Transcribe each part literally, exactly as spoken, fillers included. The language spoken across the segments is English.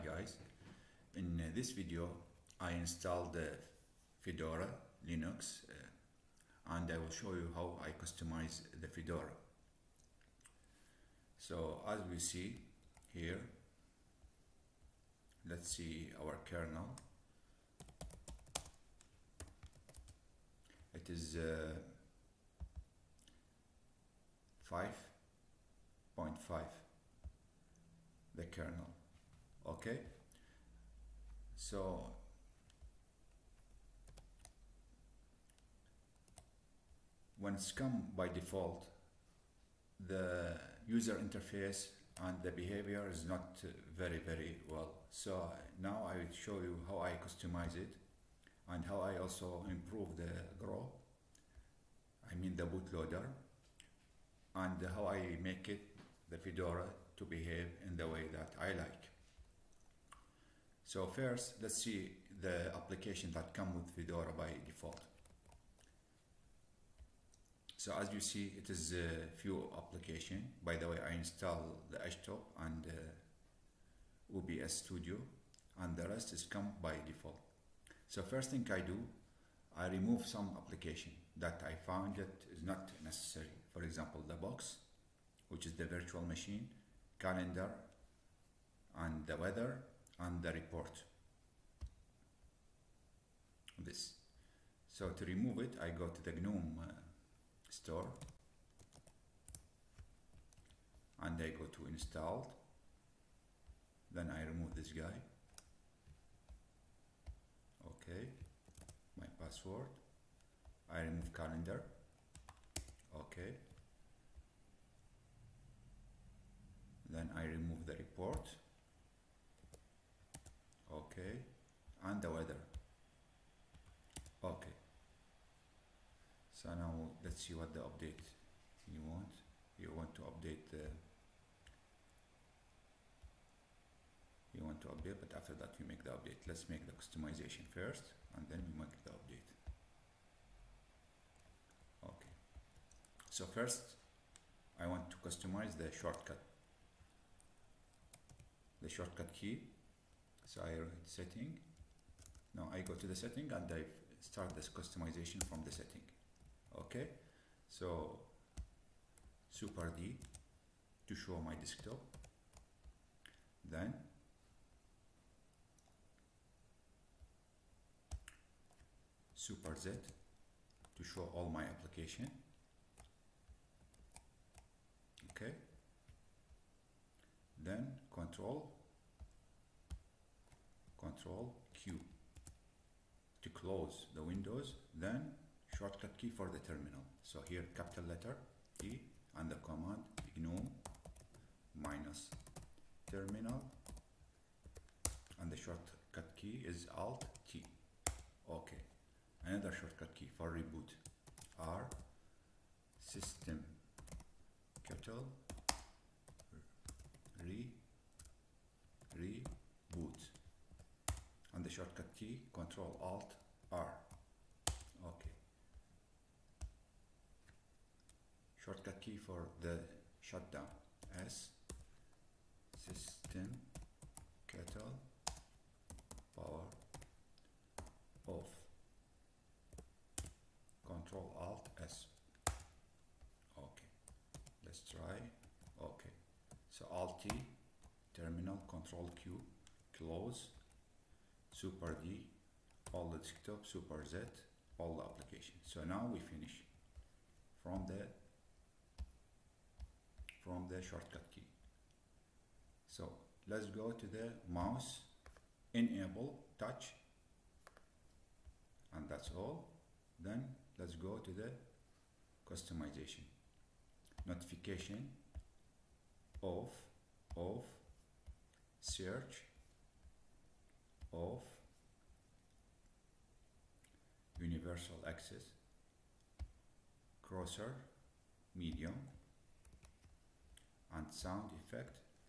guys, in uh, this video I installed the Fedora Linux uh, and I will show you how I customize the Fedora. So as we see here, let's see our kernel. It is uh, five point five, the kernel. Okay, so when it's come by default, the user interface and the behavior is not uh, very very well. So now I will show you how I customize it and how I also improve the grow, I mean the bootloader, and how I make it, the Fedora, to behave in the way that I like. So first, let's see the application that come with Fedora by default. So as you see, it is a few application. By the way, I install the Ashtop and uh, O B S Studio, and the rest is come by default. So first thing I do, I remove some application that I found that is not necessary. For example, the box, which is the virtual machine, calendar, and the weather, and the report. This. So to remove it, I go to the GNOME uh, store, and I go to installed. Then I remove this guy. Okay, my password. I remove calendar. Okay. Then I remove the report. Okay, and the weather. Okay. So now let's see what the update you want. You want to update the you want to update, but after that you make the update. Let's make the customization first, and then we make the update. Okay. So first, I want to customize the shortcut. The shortcut key. So I write setting. Now I go to the setting and I start this customization from the setting. Okay, so Super D to show my desktop. Then Super Z to show all my application. Okay, then Control Control Q to close the windows, then shortcut key for the terminal. So here capital letter T and the command GNOME minus terminal, and the shortcut key is Alt T. Okay, another shortcut key for reboot, R system capital re reboot, and the shortcut key Control Alt R. Okay. Shortcut key for the shutdown, S system kettle power off, Control Alt S. Okay, let's try. Okay, so Alt T, terminal, Control Q, close, Super D, all the desktop, Super Z, all the applications. So now we finish from the from the shortcut key. So let's go to the mouse, enable touch, and that's all. Then let's go to the customization, notification, off, off, search, off, universal access, cursor, medium, and sound effect.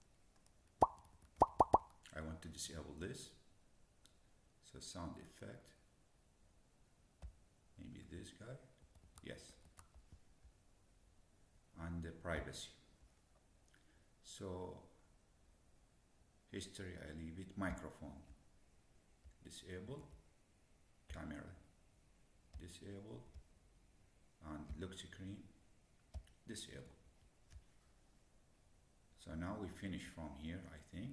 I want to disable this. So sound effect, maybe this guy, yes, and the privacy. So history I leave it, microphone disable, camera disable, and lock screen disable. So now we finish from here, I think.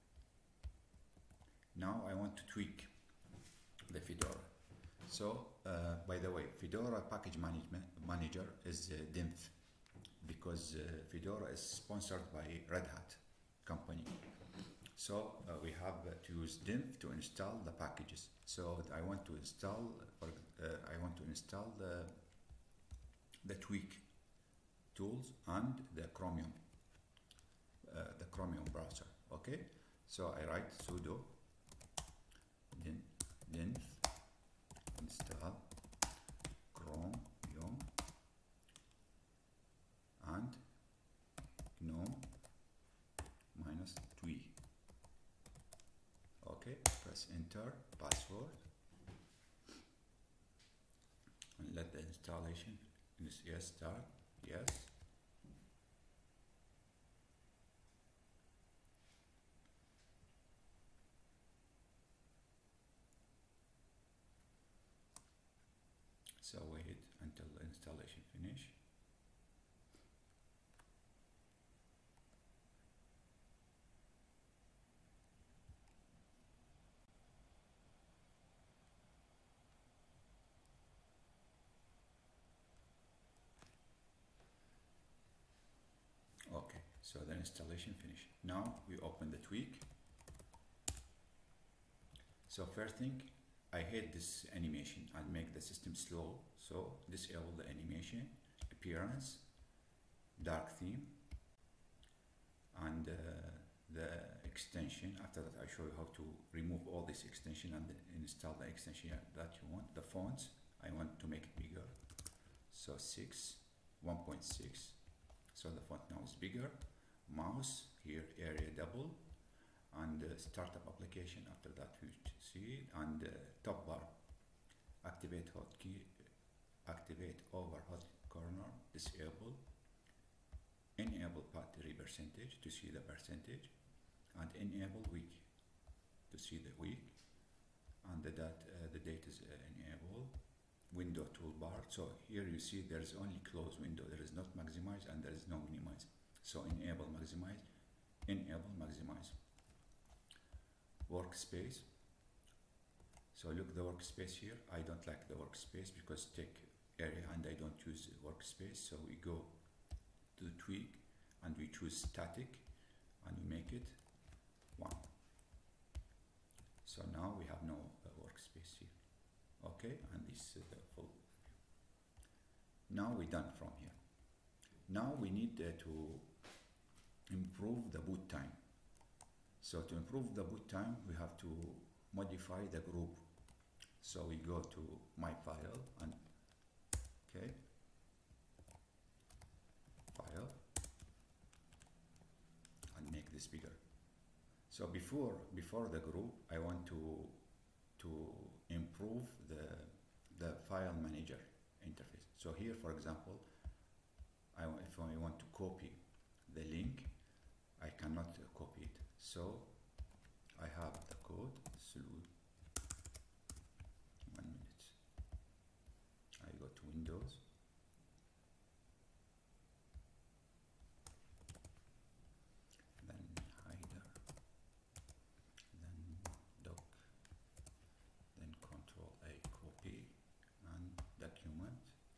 Now I want to tweak the Fedora. So uh, by the way, Fedora package management manager is uh, D I N F, because uh, Fedora is sponsored by Red Hat company. So uh, we have uh, to use D I N F to install the packages. So I want to install, or uh, I want to install the the tweak tools and the Chromium, uh, the Chromium browser. Okay, so I write sudo D I N F install Chromium and gnome minus twee. Okay, press enter, password, and let the installation, yes, start, yes. So wait until the installation finish. Okay, so the installation finished. Now we open the tweak. So first thing, I hate this animation and make the system slow. So disable the animation, appearance, dark theme, and uh, the extension. After that, I show you how to remove all this extension and install the extension that you want. The fonts, I want to make it bigger. So six, one point six. So the font now is bigger. Mouse here, area double, and uh, startup application. After that, we see it, and uh, top bar, activate hotkey, activate over hot corner, disable, enable path three percentage to see the percentage, and enable week to see the week, and the that uh, the date is uh, enabled. Window toolbar. So here you see there is only close window. There is not maximize and there is no minimize. So enable maximize, enable maximize. Workspace. So look the workspace here. I don't like the workspace because take area and I don't use workspace. So we go to the tweak and we choose static and we make it one. So now we have no uh, workspace here. Okay, and this is the full view. Now we're done from here. Now we need uh, to improve the boot time. So to improve the boot time, we have to modify the group. So we go to my file and okay, file, and make this bigger. So before before the group, I want to to improve the the file manager interface. So here, for example, I, if I want to copy the link, I cannot uh, copy it. So I have the code. Salute. One minute. I go to Windows. Then header. Then doc. Then Control A, copy and document.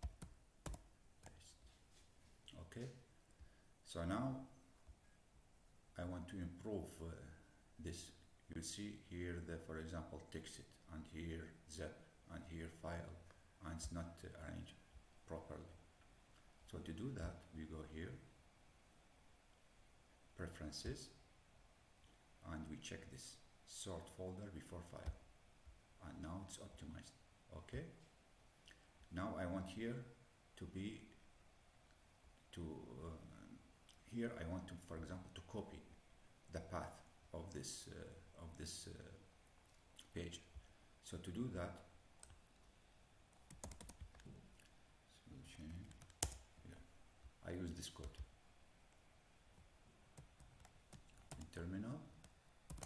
Paste. Okay. So now I want to improve uh, this. You see here the, for example, text it, and here zip, and here file, and it's not uh, arranged properly. So to do that, we go here, preferences, and we check this, sort folder before file, and now it's optimized. Okay. Now I want here to be to uh, here I want to, for example, to copy the path of this uh, of this uh, page. So to do that, solution, yeah, I use this code in terminal.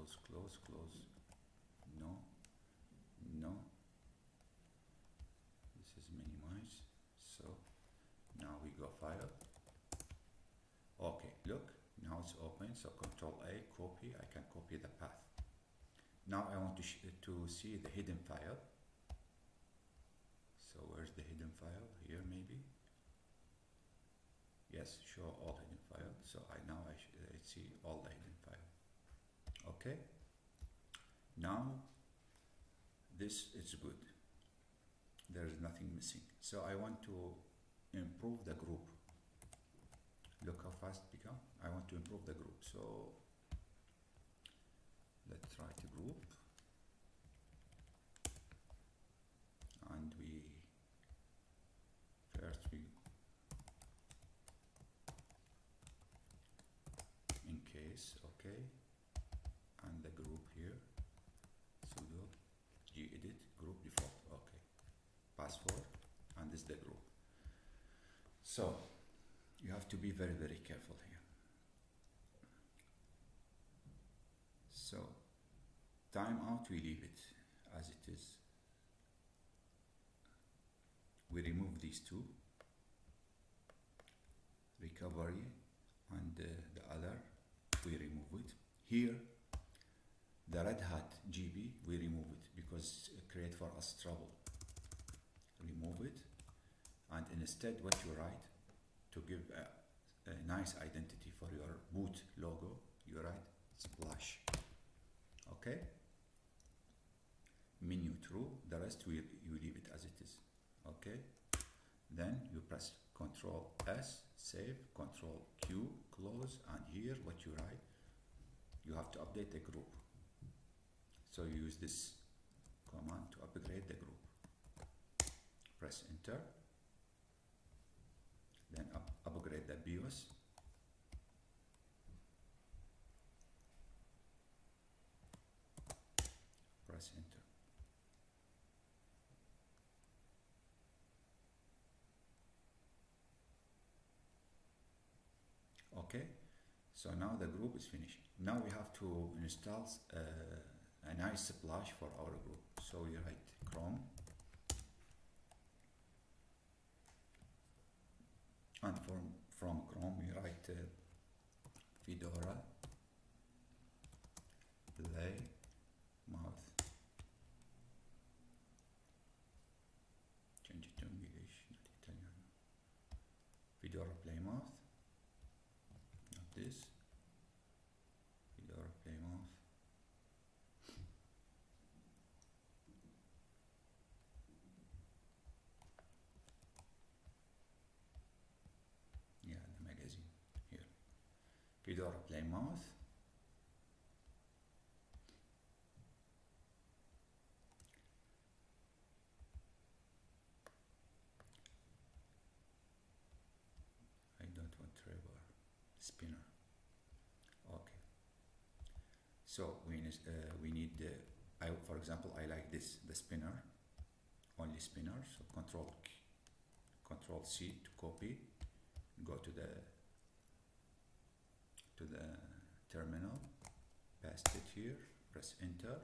close, close, close. No, no. This is minimize. So now we go file. Okay, look, now it's open. So Control A, copy. I can copy the path. Now I want to sh to see the hidden file. So where's the hidden file? Here maybe. Yes, show all hidden files. So I now I, I see all the hidden file. Okay. Now this is good. There is nothing missing. So I want to improve the group. Look how fast it become. I want to improve the group. So let's write a group. And we first we in case, okay, and the group here, sudo gedit group default, okay, password, and this is the group. So you have to be very very careful here. So timeout, we leave it as it is. We remove these two, recovery, and uh, the other we remove it. Here the red hat G B, we remove it because it create for us trouble. Remove it, and instead what you write to give a, a nice identity for your boot logo, you write splash. Okay, menu true, the rest we, you leave it as it is. Okay, then you press Control S, save, Control Q, close, and here what you write, you have to update the group. So you use this command to upgrade the group. Press enter, then up, upgrade the BIOS. Press enter. Okay, so now the group is finished. Now we have to install uh, a nice splash for our group. So we write Chrome, and from, from Chrome we write uh, Fedora play mouth. Change it to English, not Italian. Fedora play mouth. This Fedora Plymouth. Yeah, the magazine here. Fedora Plymouth. I don't want Trevor spinner. Okay, so we need uh, we need uh, I for example I like this, the spinner, only spinner. So control control C to copy, go to the to the terminal, paste it here, press enter.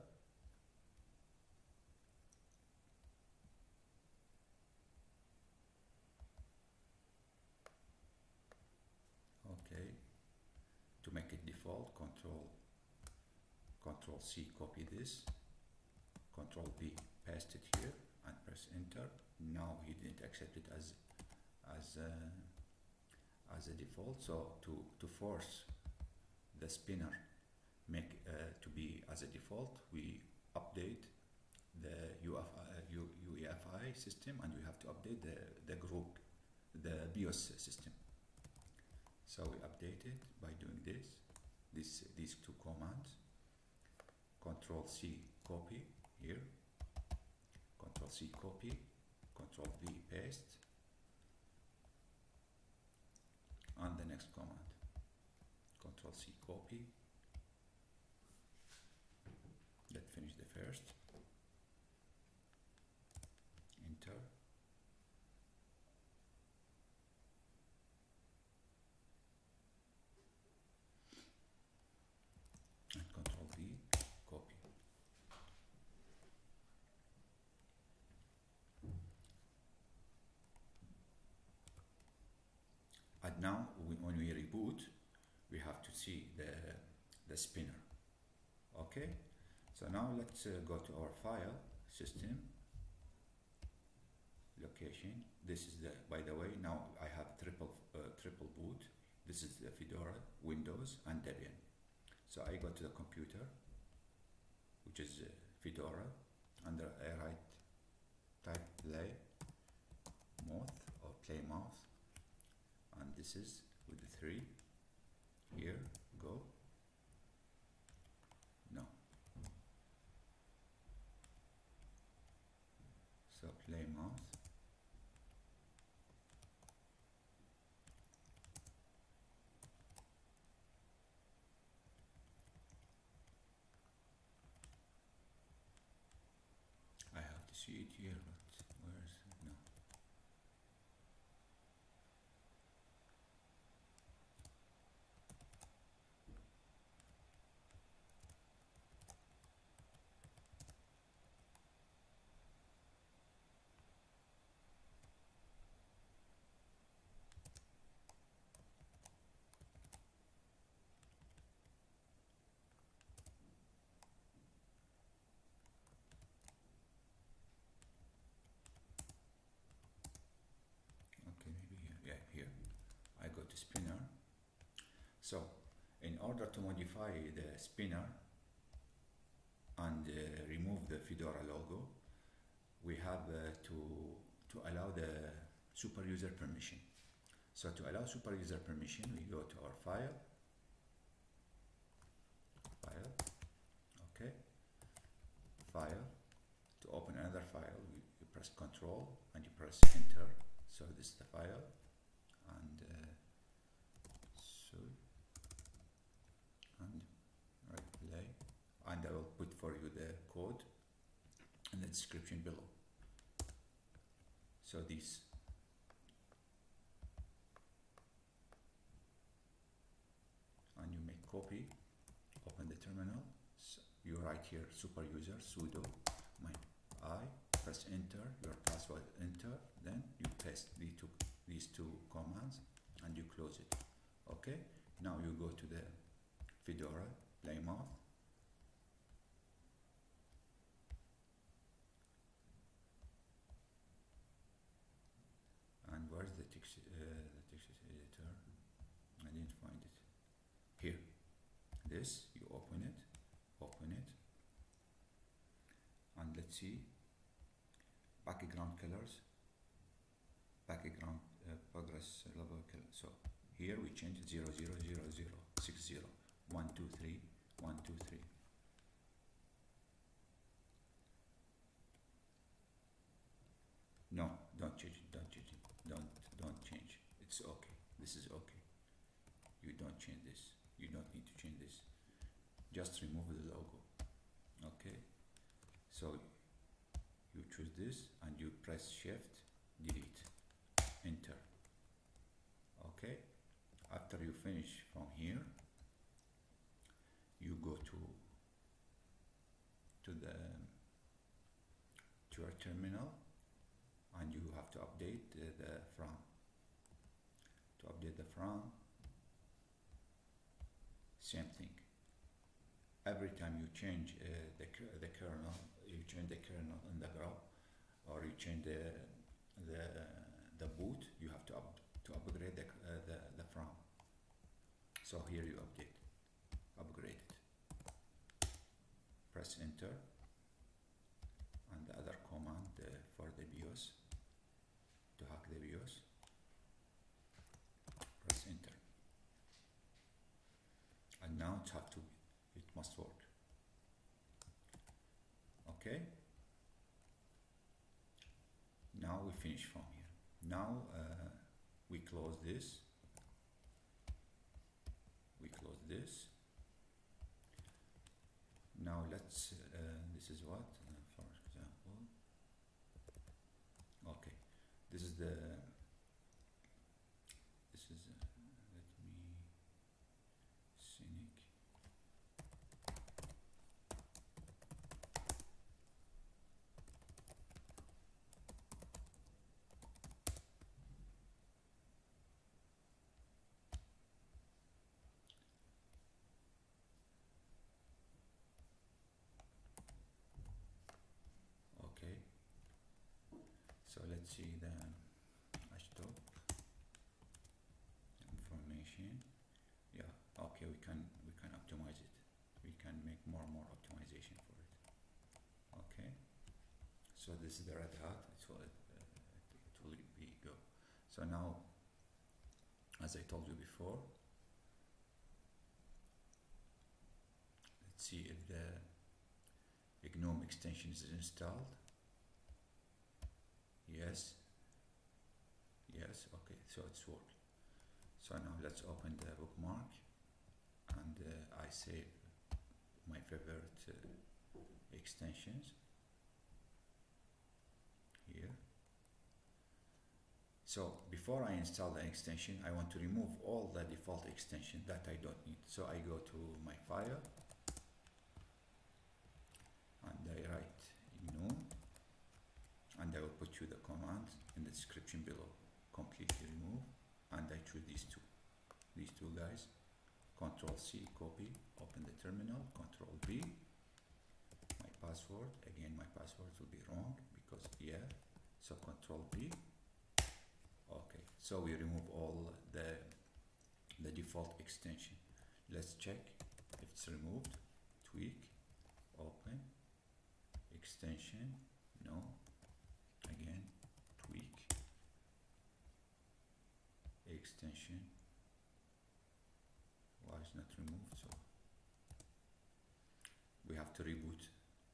Okay, to make it default, control control C, copy this, control V, paste it here, and press enter. Now he didn't accept it as as a, as a default. So to to force the spinner make uh, to be as a default, we update the U F I, uh, U, U E F I system, and we have to update the the group, the BIOS system. So we update it by doing this, this these two commands. Control C, copy here, Control C, copy, Control V, paste, and the next command, Control C, copy. Let's finish the first, enter, and Control V. see the, the spinner. Okay, so now let's uh, go to our file system location. This is the, by the way, now I have triple uh, triple boot. This is the Fedora, Windows, and Debian. So I go to the computer, which is uh, Fedora, and I write type play moth or play mouse, and this is with the three. Here, go. No. So play mouse. I have to see it here, but where is it? No. Okay, maybe here. Yeah, here. I go to spinner. So, in order to modify the spinner and uh, remove the Fedora logo, we have uh, to to allow the super user permission. So to allow super user permission, we go to our file, file, okay, file. To open another file, we, you press Control and you press Enter. So this is the file, and uh, so and right play, and I will put for you the code in the description below. So this, and you make copy, open the terminal, so you write here super user sudo my I, press enter, your password enter, then you paste these two, these two commands and you close it. Okay, now you go to the Fedora play mouse, and where's the text, uh, the text editor? I didn't find it. Here, this, you open it, open it, and let's see, background colors, background uh, progress level color. So here we change zero zero zero zero six zero one two three one two three. No, don't change it, don't change it, don't don't change. It's okay. This is okay. You don't change this. You don't need to change this. Just remove the logo. Okay. So you choose this and you press Shift, Delete, Enter. Okay. After you finish from here, you go to to the to your terminal, and you have to update uh, the from. To update the from, same thing. Every time you change uh, the the kernel, you change the kernel in the graph, or you change the the the boot, you have to up to upgrade the uh, the the from. So here you update, upgrade it. Press enter, and the other command uh, for the BIOS, to hack the BIOS. Press enter, and now it have to it must work. Okay, now we finish from here. Now uh, we close this, we close this. Now let's uh, this is what uh, for example, okay, this is the this is uh, let me scenic. let's see the hashtag information. Yeah, okay, we can we can optimize it. We can make more and more optimization for it. Okay, so this is the red hat. It will uh, it will be go. So now, as I told you before, let's see if the GNOME extension is installed. Yes, yes, okay, so it's working. So now let's open the bookmark, and uh, I save my favorite uh, extensions here. So before I install the extension, I want to remove all the default extension that I don't need. So I go to my file and I write GNOME, and I will put you the command in the description below. Completely remove, and I choose these two, these two guys. Control C, copy, open the terminal, Control V. My password, again my password will be wrong because yeah, so Control V. Okay, so we remove all the the default extension. Let's check if it's removed. Tweak, open, extension, no, again, tweak, extension, why is not removed? So we have to reboot.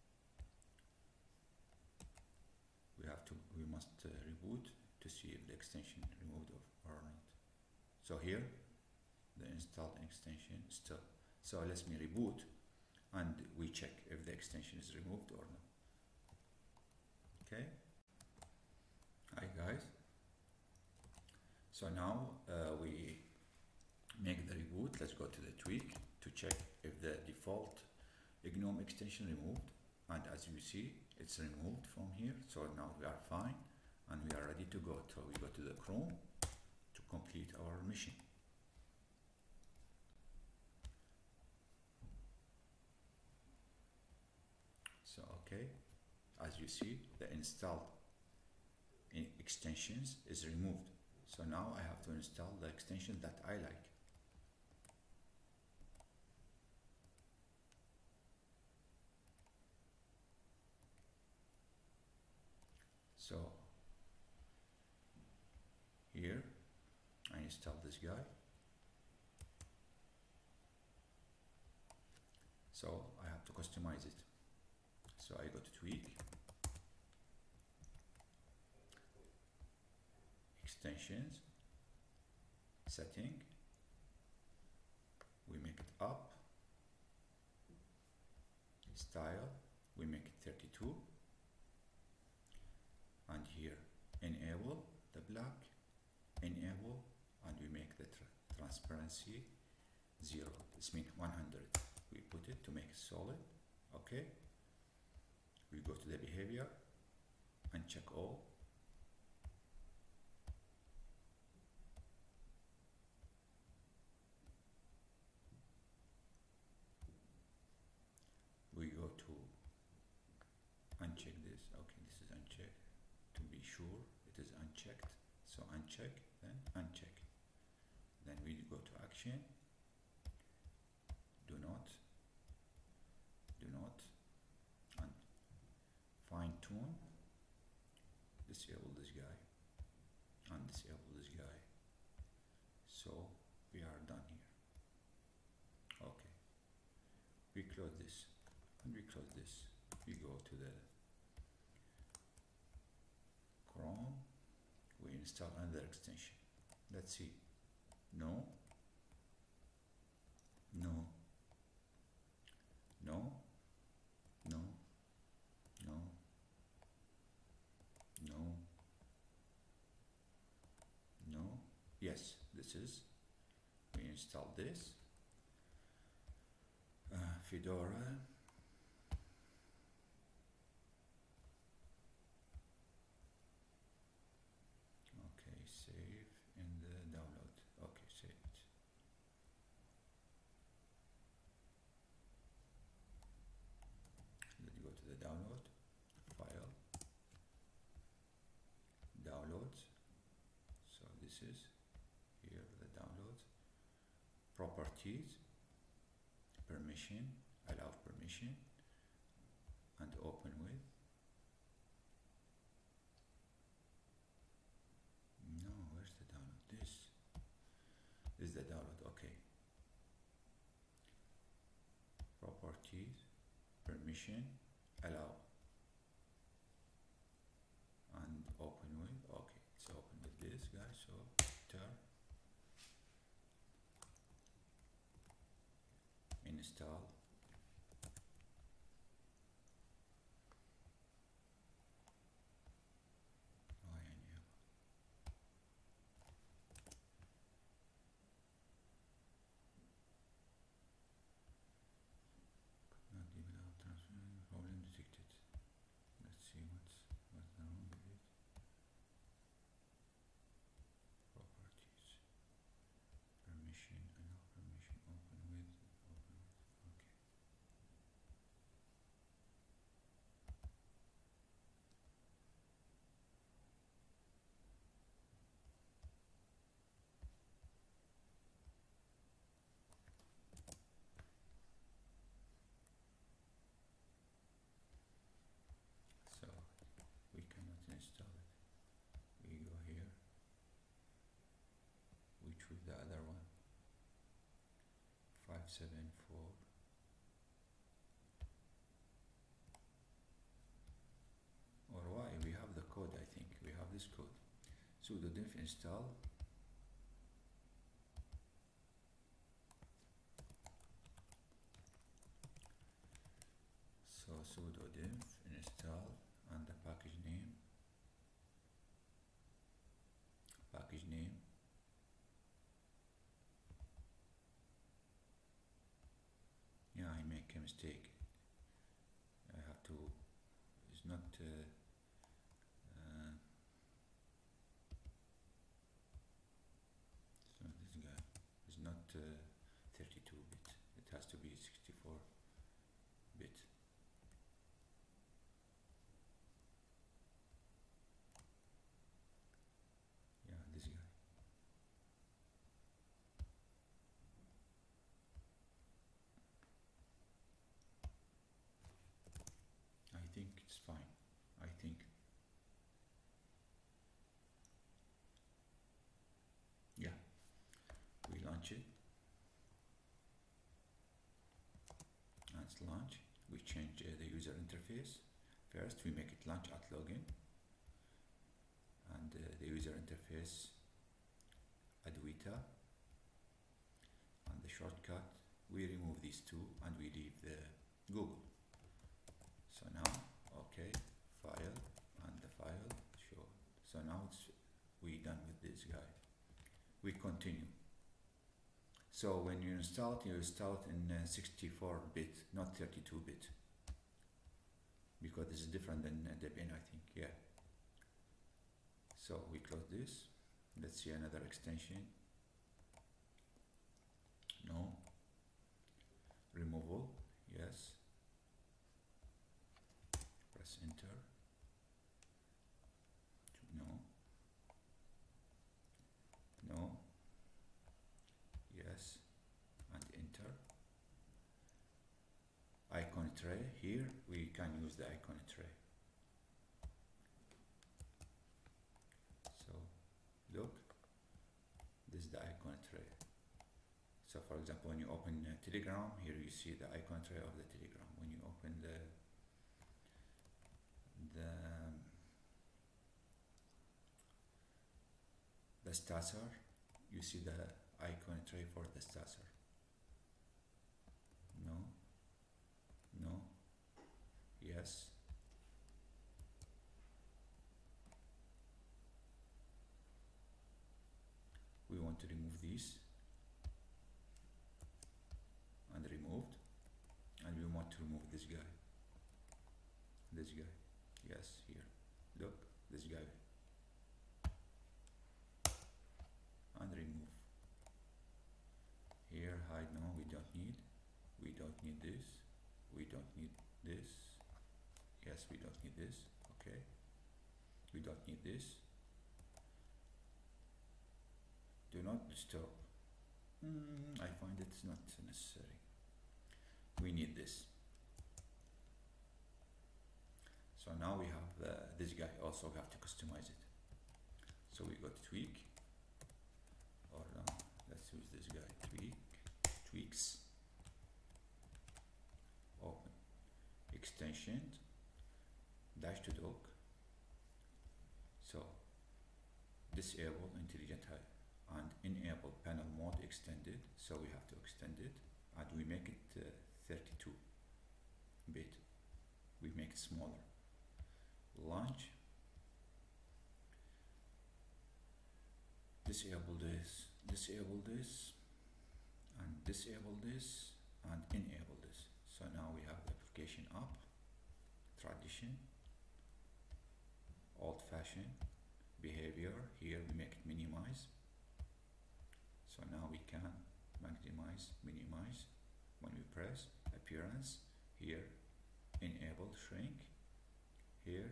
We have to, we must uh, reboot to see if the extension removed or, or not. So here, the installed extension still. So let me reboot, and we check if the extension is removed or not. Okay. Hi guys. So now uh, we make the reboot. Let's go to the tweak to check if the default GNOME extension removed, and as you see, it's removed from here. So now we are fine, and we are ready to go. So we go to the Chrome to complete our mission. So okay, as you see, the installed extensions is removed. So now I have to install the extension that I like. So here I install this guy. So I have to customize it. So I go to tweak, extensions, setting, we make it up, style, we make it thirty-two, and here enable the black, enable, and we make the tra transparency zero. This means one hundred. We put it to make it solid. Okay. We go to the behavior and check all. We go to uncheck this. Okay, this is unchecked. To be sure it is unchecked. So uncheck, then uncheck. Then we go to action. Do not. Do not. And fine tune. Disable this guy. And disable this guy. So we are done here. Okay. We close this. And we close this. We go to the Chrome. We install another extension. Let's see. No. No. No. No. No. No. No. Yes, this is. We install this. Uh, Fedora. Okay, save in the download. Okay, save it. Let's go to the download, file, properties, permission, allow permission, and open with. No, where's the download? This is the download. Okay. Properties, permission, allow, and open with. Okay, it's open with this guy. So tar install. Why enable? Could not be without transfer. Problem detected. Let's see what's what's wrong with it. Properties, permission, allow permission, open with, open with. Okay. So we cannot install it. We go here. We choose the other one. Five seven four. Or why? We have the code. I think we have this code. Sudo diff install. So sudo diff install and the package name, package name, yeah, I make a mistake. I have to, it's not uh, uh, so this guy is not uh, thirty-two bit, it has to be sixty-four bit. Yeah, this guy. I think it's fine. I think. Yeah. We launch it. Let's launch. We change uh, the user interface. First, we make it launch at login. And uh, the user interface Adwita. And the shortcut, we remove these two and we leave the Google. So now, okay, file and the file, sure. So now it's we done with this guy. We continue. So when you install it, you install it in uh, sixty-four bit, not thirty-two bit, because this is different than uh, Debian, I think. Yeah. So we close this. Let's see another extension. No. Removal. Yes. Press enter. No. No. Yes. And enter. Icon tray. Here we can use the icon tray. So look, this is the icon tray. So for example, when you open uh, Telegram, here you see the icon tray of the Telegram. When you open the the the Stasser, you see the icon tray for the Stasser. No, no, yes. We want to remove these and removed, and we want to remove this guy. This guy, yes, here. Look, this guy. And remove. Here, hide, no, we don't need. We don't need this. We don't need this. Yes, we don't need this. Okay. We don't need this. Do not disturb. Mm, I find it's not necessary. We need this. So now we have uh, this guy. Also, we have to customize it. So we go to tweak, or uh, let's use this guy. Tweak, tweaks, open, extensions, dash to dock. So disable intelligent and enable panel mode extended. So we have to extend it, and we make it uh, thirty-two bit. We make it smaller. Launch. Disable this, disable this, and disable this, and enable this. So now we have the application up, tradition, old-fashioned, behavior. Here we make it minimize. So now we can maximize, minimize. When we press appearance, here enable, shrink. Here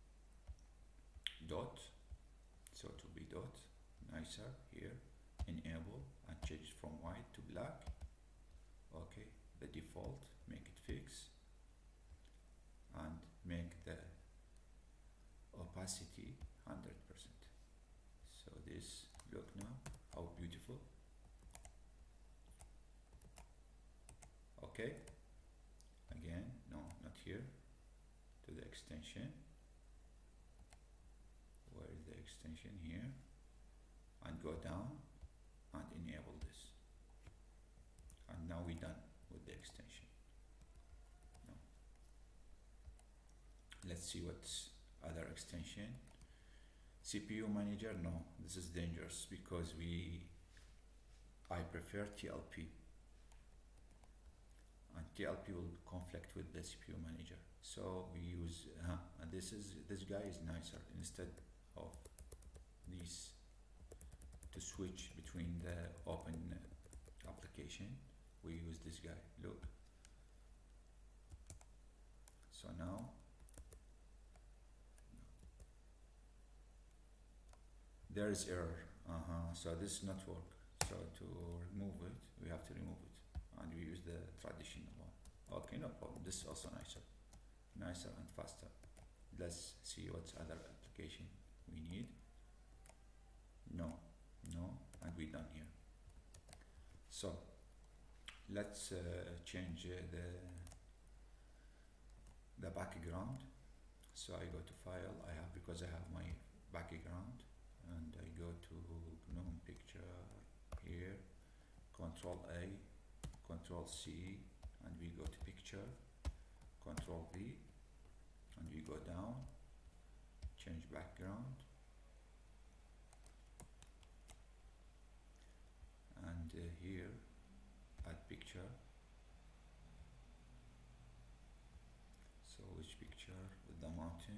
dot, so it will be dot. Nicer. Here enable and change from white to black. Okay, the default, make it fix, and make the opacity one hundred percent. So this, look now how beautiful. Okay, again, no, not here, to the extension. Where is the extension? Here, and go down and enable this. And now we're done with the extension. No. Let's see what's other extension. C P U manager, no, this is dangerous because we, I prefer T L P. And T L P will conflict with the C P U manager. So we use, uh, and this is, this guy is nicer. Instead of these, to switch between the open application, we use this guy. Look. So now, there is error. Uh-huh. So this is not work. So to remove it, we have to remove it, and we use the traditional one. Okay, no problem. This is also nicer, nicer and faster. Let's see what's other application we need. No. No, and we're done here. So let's uh, change uh, the the background. So I go to file. I have, because I have my background, and I go to GNOME picture here, Control A, Control C, and we go to picture, Control V, and we go down, change background. And uh, here add picture. So which picture? With the mountain.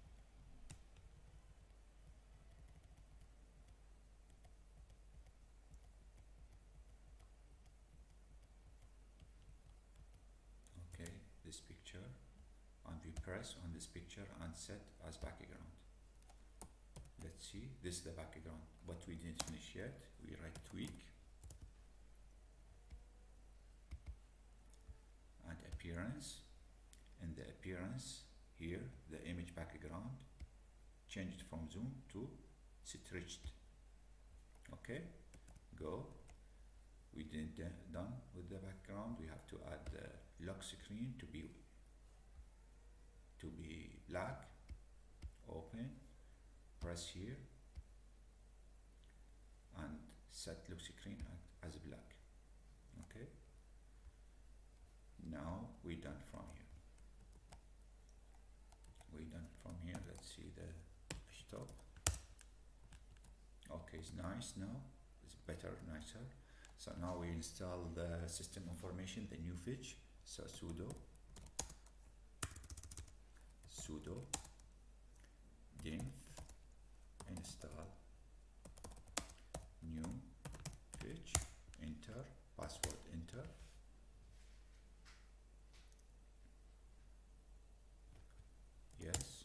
Okay, this picture, and we press on this picture and set as background. Let's see, this is the background, but we didn't finish yet. We write tweak and appearance. In the appearance here, the image background changed from zoom to stretched. Okay, go. We didn't uh, done with the background. We have to add the lock screen to be to be black. Open, press here, and set lock screen as black. Okay. Now we're done from here. We're done from here. Let's see the stop. Okay, it's nice now. It's better, nicer. So now we install the system information, the new fetch. So sudo sudo dinf install new fetch, enter, password enter. Yes.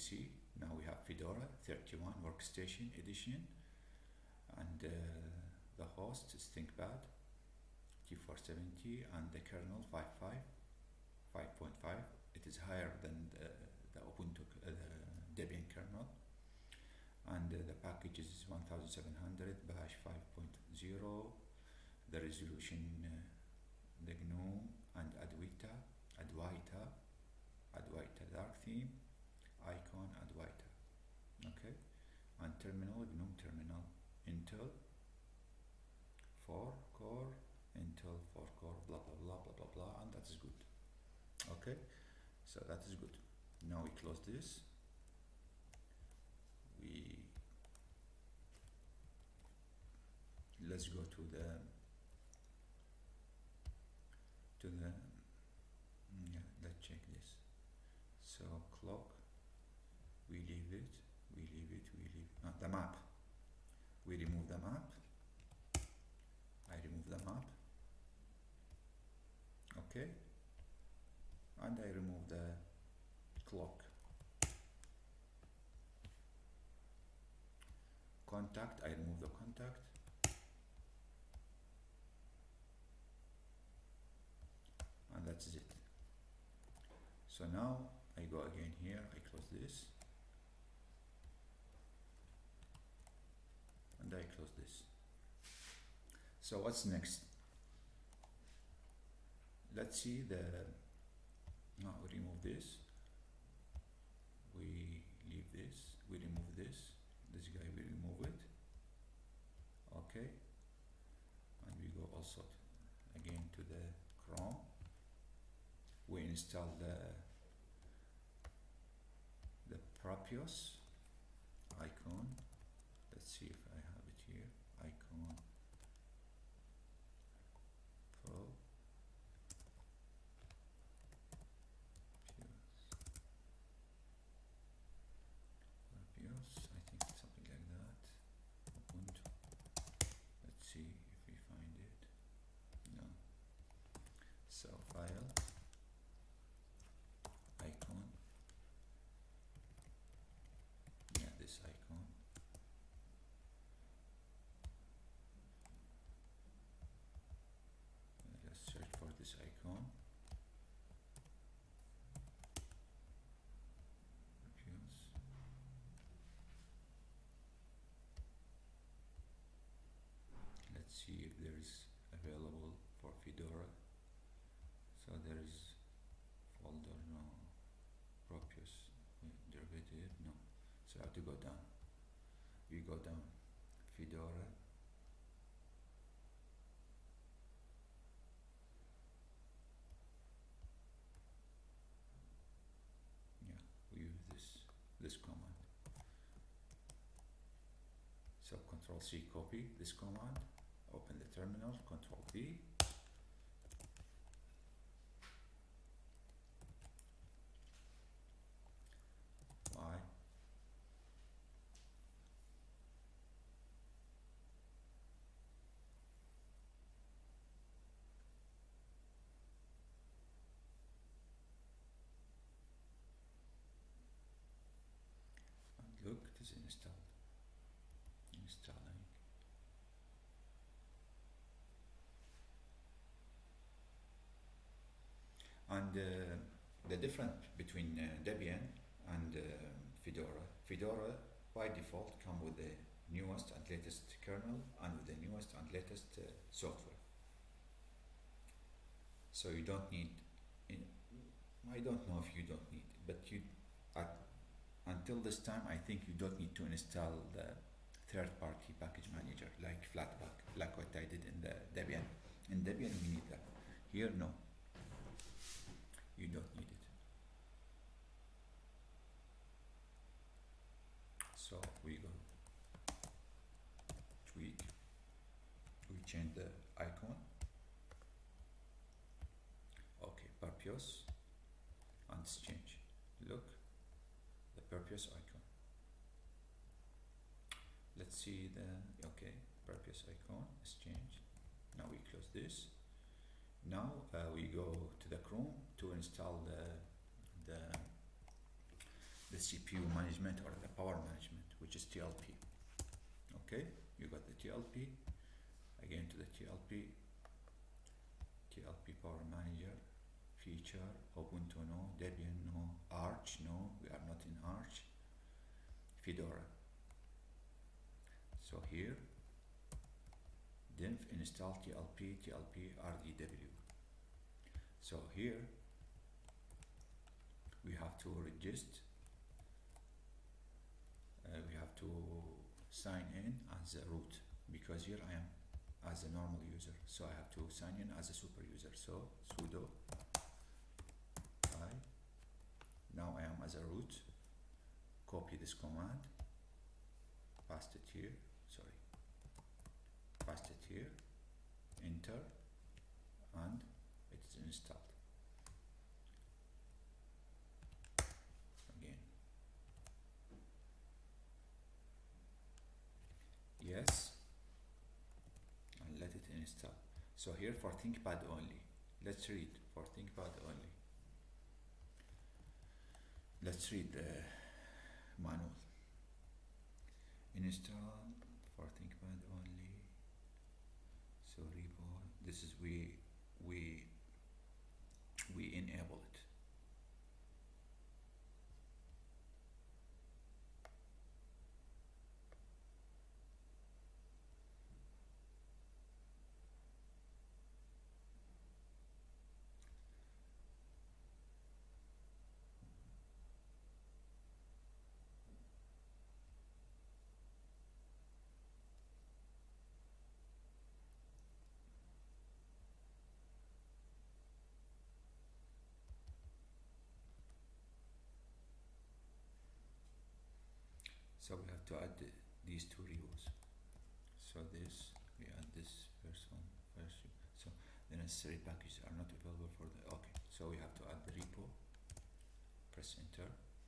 C. Now we have Fedora thirty-one Workstation Edition, and uh, the host is ThinkPad T four seventy, and the kernel five point five, five point five. It is higher than the, the Ubuntu, uh, the Debian kernel, and uh, the package is one thousand seven hundred bash five point zero. The resolution, uh, the GNOME and Adwaita, Adwaita, Adwaita dark theme, icon Adwaita. Okay, and terminal, GNOME terminal, Intel four core, Intel four core, blah blah blah blah blah blah, and that is good. Okay, so that is good. Now we close this. We let's go to the to the yeah, let's check this. So clock, we leave it, we leave it, we leave uh, the map. We remove the map. I remove the map. Okay, and I remove the clock. Contact, I remove the contact. And that's it. So now I go again here, I close this, and I close this. So what's next? Let's see the, now we remove this, we leave this, we remove this, this guy we remove it, okay, and we go also again to the Chrome, we install the the Propios icon. Let's see if I have it here, icon Pro Propios, I think it's something like that, Ubuntu. Let's see if we find it. No. So file, icon, yeah, this icon, let's search for this icon, Propios. Let's see if there is available for Fedora. So there is folder, no, Propios, derivative, no. So I have to go down. We go down, Fedora, yeah, we use this, this command. So Control C, copy this command, open the terminal, Control V, Y, and look, it is installed, installing. And uh, the difference between uh, Debian and uh, Fedora, Fedora by default come with the newest and latest kernel and with the newest and latest uh, software. So you don't need, in, I don't know if you don't need, but you, at, until this time I think you don't need to install the third-party package manager like Flatpak, like what I did in the Debian. In Debian we need that. Here no, you don't need it. So we go tweak, we change the icon, okay, Propios, and it's changed. Look, the Propios icon. Let's see the, okay, Propios icon is changed. Now we close this. Now uh, we go to the Chrome to install the the, the C P U management or the power management, which is T L P. Okay, you got the T L P. Again to the T L P. T L P Power Manager, feature, Ubuntu no, Debian no, Arch no, we are not in Arch, Fedora. So here, diff install T L P, T L P R D W. So here, we have to register, uh, we have to sign in as a root, because here I am as a normal user, so I have to sign in as a super user. So sudo I, now I am as a root, copy this command, paste it here, sorry, paste it here, enter, and it is installed. Again, yes, and let it install. So here for ThinkPad only, let's read for ThinkPad only. Let's read the manual. Install for ThinkPad only. So repo, this is we we we enable it. So we have to add the, these two repos. So this, we add this first one, first, so the necessary packages are not available for the, okay. So we have to add the repo, press enter.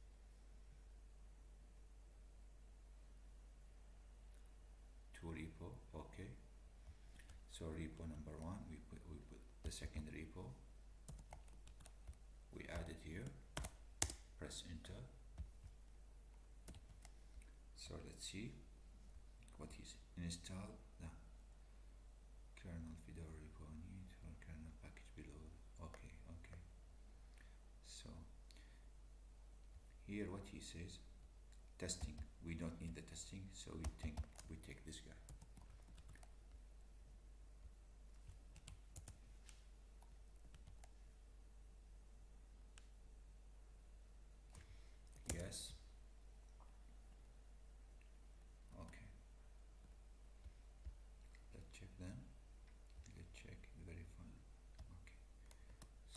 To repo, okay. So repo number one, we put, we put the second repo, we add it here, press enter. So let's see what is install the kernel Fedora repo need for kernel package below. Okay, okay. So here what he says, testing. We don't need the testing, so we think we take this guy. Yes. Check them. Let's check verify. Okay. So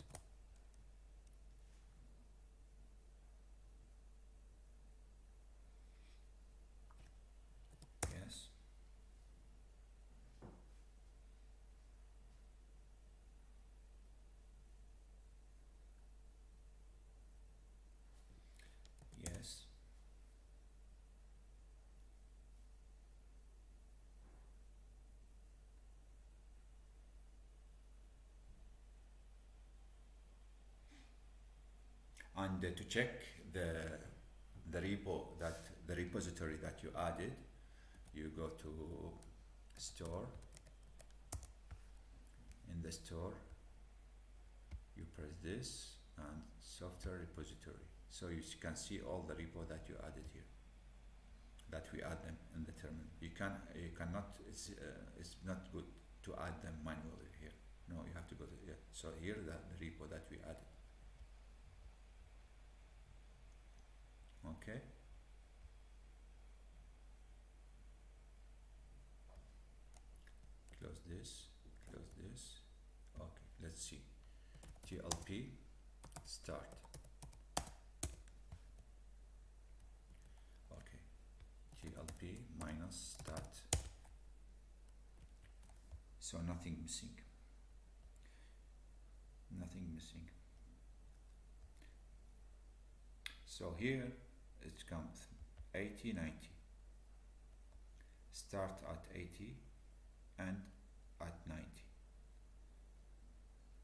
yes. Yes. And uh, to check the the repo that the repository that you added, you go to store. In the store, you press this and software repository. So you can see all the repo that you added here. That we add them in the terminal. You can you cannot. It's uh, it's not good to add them manually here. No, you have to go to yeah. So here the, the repo that we added. Okay. Close this, close this. Okay, let's see. T L P start. Okay. T L P minus start. So nothing missing. Nothing missing. So here it comes eighty, ninety. Start at eighty and at ninety.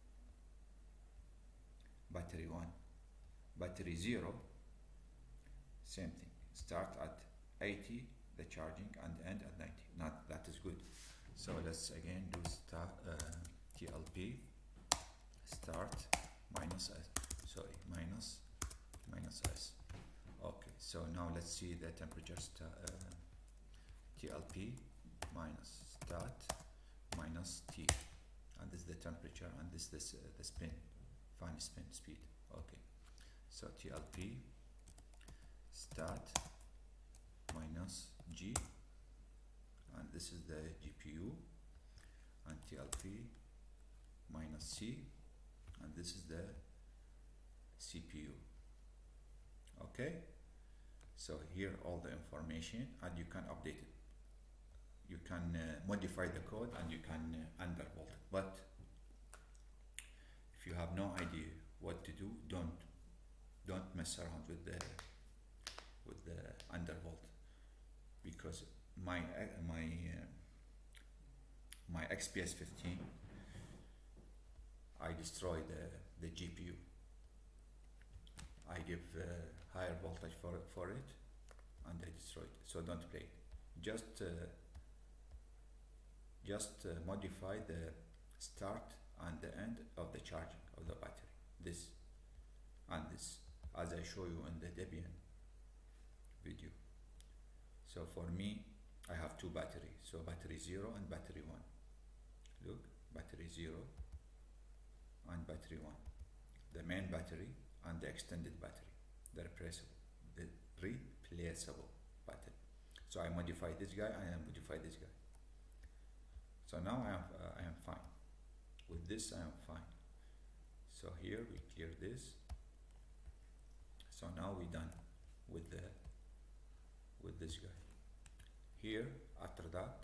Battery one. Battery zero same thing. Start at eighty, the charging, and end at ninety. Not that is good. So let's again do start uh, T L P start minus S. Sorry, minus minus S. Okay. So now let's see the temperature. Sta uh, T L P minus start minus T, and this is the temperature, and this is uh, the spin, final spin speed. Okay. So T L P start minus G, and this is the G P U, and T L P minus C, and this is the C P U. Okay, so here all the information, and you can update it. You can uh, modify the code, and you can uh, undervolt it. But if you have no idea what to do, don't don't mess around with the with the undervolt, because my uh, my uh, my X P S fifteen, I destroyed the the G P U. I give uh, higher voltage for for it, and I destroyed it. So don't play. Just uh, just uh, modify the start and the end of the charging of the battery. This and this, as I show you in the Debian video. So for me, I have two batteries. So battery zero and battery one. Look, battery zero and battery one. The main battery and the extended battery, the replaceable, the replaceable battery. So I modify this guy and I modify this guy. So now I am uh, I am fine. With this I am fine. So here we clear this. So now we done with the with this guy. Here after that,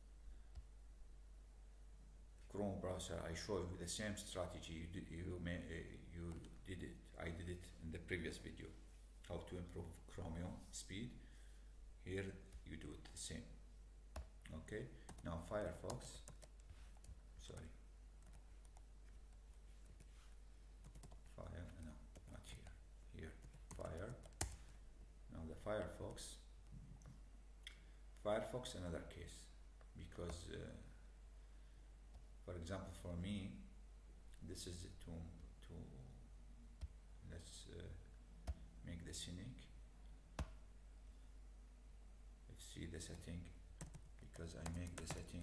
Chrome browser, I show you the same strategy you did, you may uh, you did it. I did it in the previous video. How to improve Chromium speed. Here you do it the same. Okay. Now Firefox. Sorry. Fire. No, not here. Here. Fire. Now the Firefox. Firefox another case, because uh, for example for me this is to to let's uh, make the scenic. Let's see the setting, because I make the setting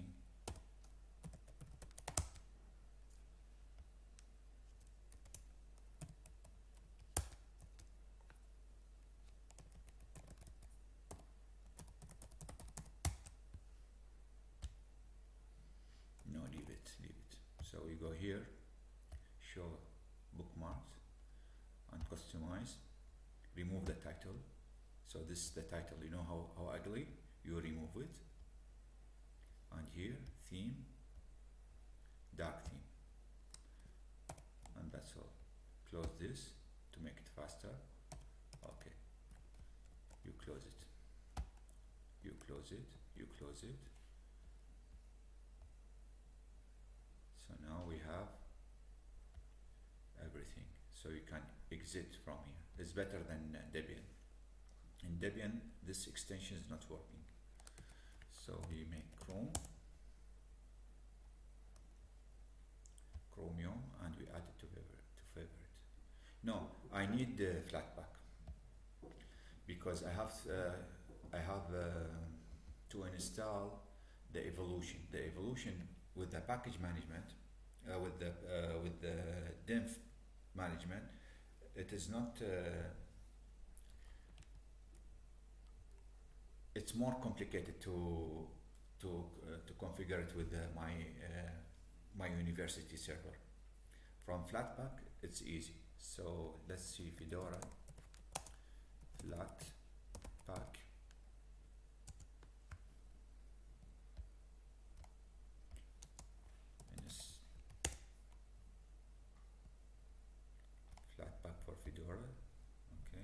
no leave it leave it so we go here, show bookmarks and customize, remove the title. So this is the title, you know how, how ugly, you remove it, and here theme, dark theme, and that's all. Close this to make it faster. Okay, you close it, you close it, you close it. So now we have everything, so you can exit from here. It's better than uh, Debian. In Debian this extension is not working, so we make Chrome, Chromium, and we add it to favorite. To favorite. No, I need the Flatpak, because I have uh, I have uh, to install the evolution. The evolution with the package management, uh, with the uh, with the diff management, it is not. Uh, it's more complicated to to uh, to configure it with uh, my uh, my university server. From Flatpak, it's easy. So let's see Fedora Flatpak. Flatpak for Fedora. Okay.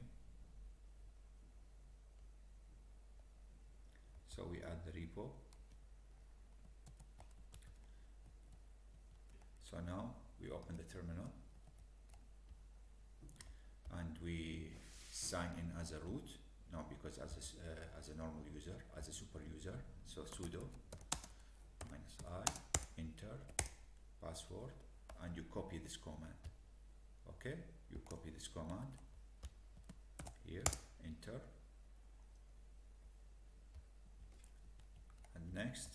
So we add the repo. So now we open the terminal and we sign in as a root. no, because as a, s- uh, as a normal user, as a super user, so sudo minus I, enter, password, and you copy this command. Okay, you copy this command here, enter, and next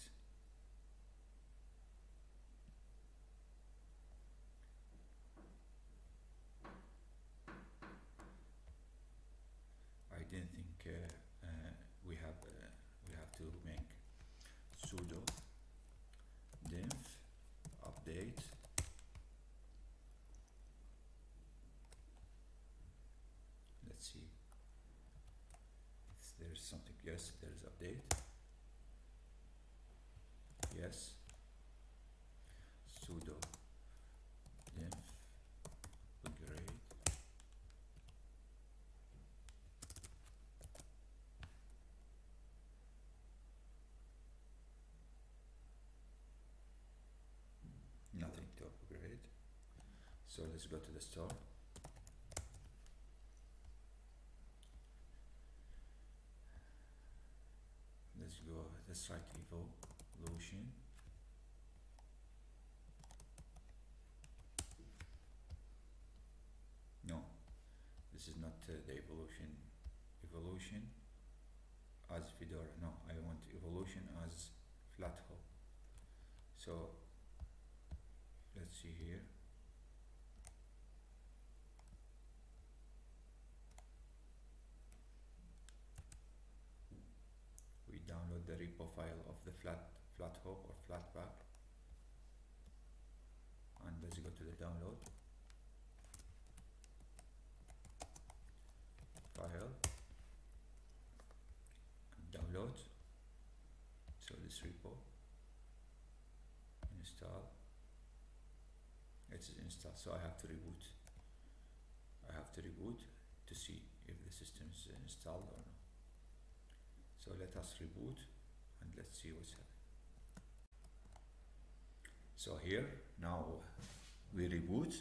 I didn't think uh, uh, we have uh, we have to make sudo diff update let's see if there's something. Yes, there's update. Yes, sudo diff upgrade nothing to upgrade. So let's go to the store. Let's go, let's write evolution. No, this is not uh, the evolution. Evolution as Fedora. No, I want evolution as FlatHop. So let's see here. We download the repo file of the flat FlatHop or Flatpak, and let's go to the download file and download. So this repo, install. It is installed, so I have to reboot. I have to reboot to see if the system is installed or not. So let us reboot and let's see what's happening. So here now we reboot,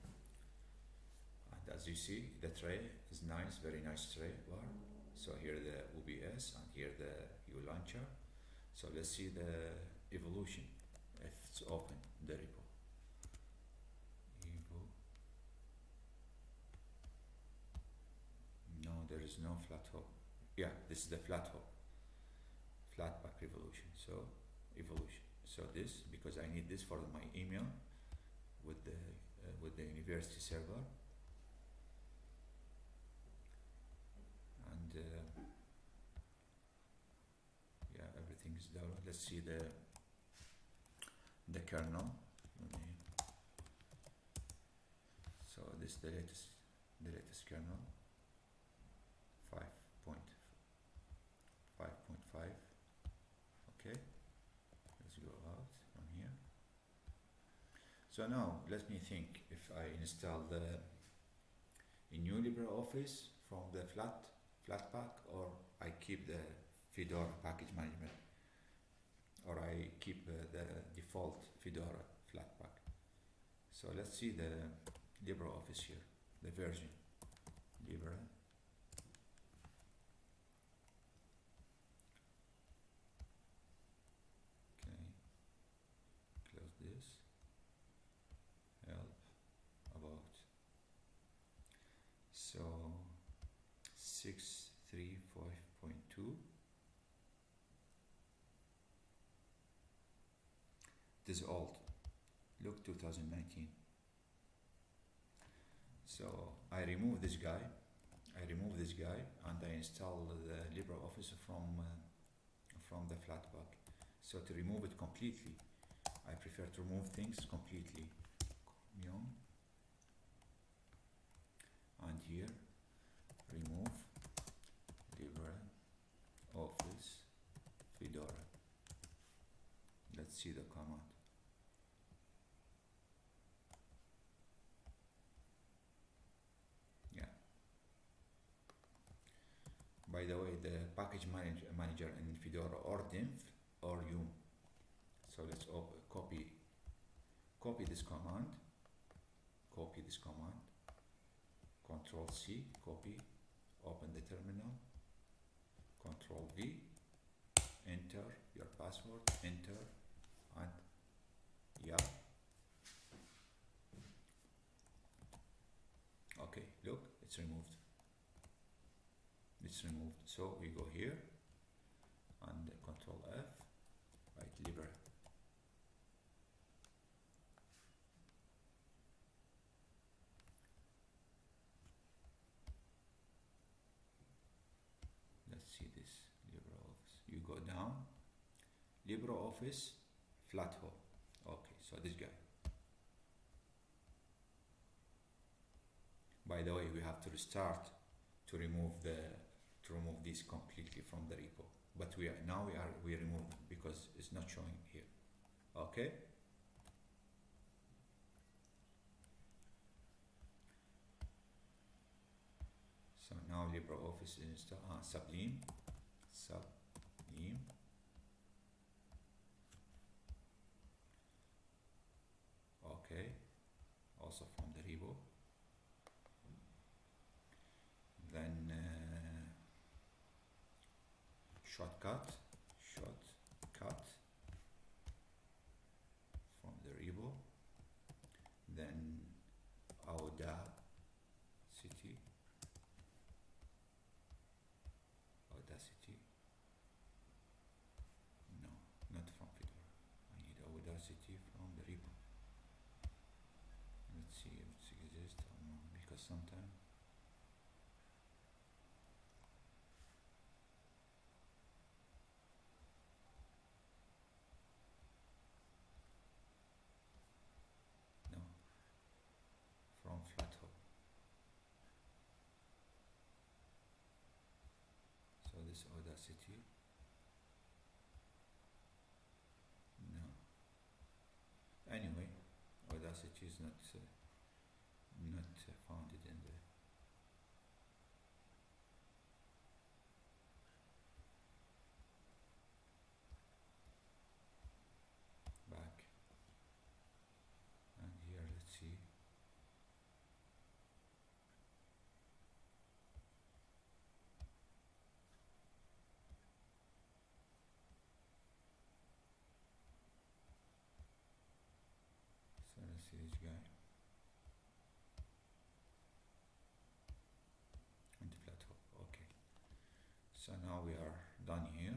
and as you see the tray is nice, very nice tray bar. So here the O B S and here the U launcher. So let's see the evolution if it's open, the repo. Evo. No, there is no FlatHop. Yeah, this is the FlatHop. Flatpak evolution. So evolution. So this, because I need this for my email with the uh, with the university server, and uh, yeah, everything is down. Let's see the the kernel. So this is the latest the latest kernel, five point five point five. Okay, let's go out from here. So now let me think if I install the a new LibreOffice from the flat Flatpak, or I keep the Fedora package management, or I keep uh, the default Fedora Flatpak. So let's see the LibreOffice here, the version Libre. So six three five point two. It is old. Look, two thousand nineteen. So I remove this guy. I remove this guy and I install the LibreOffice from uh, from the Flatpak. So to remove it completely, I prefer to remove things completely. Commune. And here remove LibreOffice Fedora. Let's see the command. Yeah. By the way, the package manager, manager in Fedora or diff or yum. So let's op copy copy this command. Copy this command. Control C, copy, open the terminal, Control V, enter your password, enter, and yeah. Okay, look, it's removed. It's removed. So we go here and Control F, write libre. Let's see this LibreOffice. You go down, LibreOffice flat hole. Okay, so this guy. By the way, we have to restart to remove the to remove this completely from the repo. But we are now we are we remove it because it's not showing here. Okay. So now LibreOffice is installed. Ah, Sublime, Sublime. Okay, also from the repo. Then uh, shortcut, shortcut from the repo. Then Audacity, Audacity. No, not from Fedora. I need Audacity from the repo. Let's see if it exists or not, because sometimes. From Flathole. So this Audacity. No. Anyway, Audacity is not uh, not uh, founded in the back. And here, let's see. So let's see this guy. And the Flathole. Okay. So now we are done here.